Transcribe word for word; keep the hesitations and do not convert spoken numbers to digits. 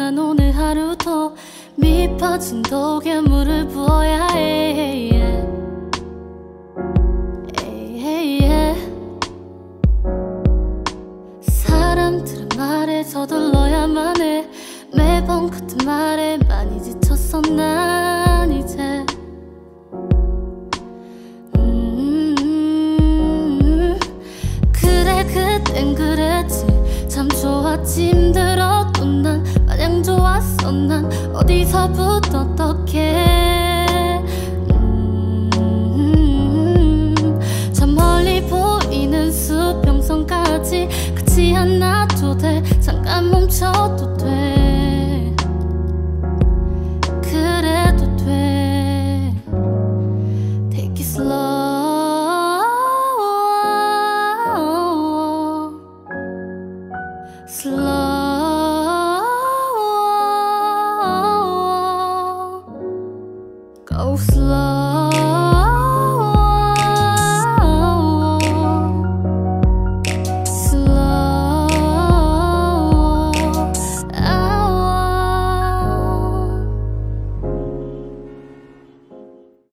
난 오늘 하루도 밑빠진 독에 물을 부어야 해. 사람들의 말에 서둘러야만 해. 매번 같은 말에 많이 지쳤어 난 이제. 음 그래 그땐 그랬지. 참 좋았지. 힘들어도 난 마냥 좋았어. 난 어디서부터 어떡해. 음 저 멀리 보이는 수평선까지 같이 않아도 돼. 잠깐 멈춰도 돼. 그래도 돼. Take it slow, slow, go slow.